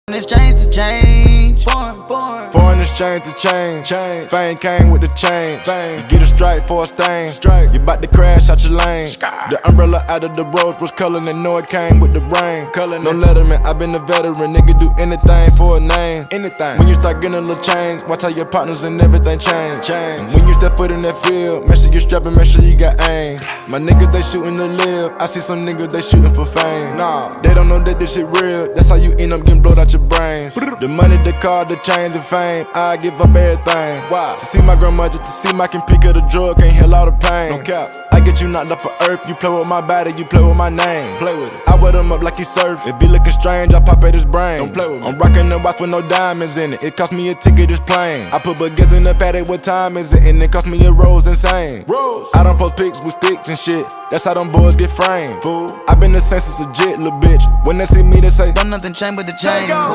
exchange to change. Foreign exchange to change. Fame came with the change. You get a strike for a stain. You bout to crash out your lane. The umbrella out of the rose was color and know it came with the rain. No letterman, I been a veteran. Nigga do anything for a name. When you start getting a little change, watch how your partners and everything change. And when you step foot in that field, make sure you strapping, make sure you got aim. My niggas they shooting to live. I see some niggas they shooting for fame. Nah, they don't know that this shit real. That's how you end up getting blowed out your brains. The money, the car, the chains and fame, I give up everything. Why? To see my grandma, just to see my can pick of the drug, can't heal all the pain. No cap. I get you knocked up for earth. You play with my body, you play with my name. Play with it. I wear them up like he surf. If he looking strange, I pop at his brain. Don't play with me. I'm rocking a watch with no diamonds in it. It cost me a ticket, this plane. I put baguettes in the paddock, what time is it? And it cost me a rose insane. I don't post pics with sticks and shit. That's how them boys get framed. Fool. I been the same since a jit, little bitch. When they see me, they say, don't nothing change but the change.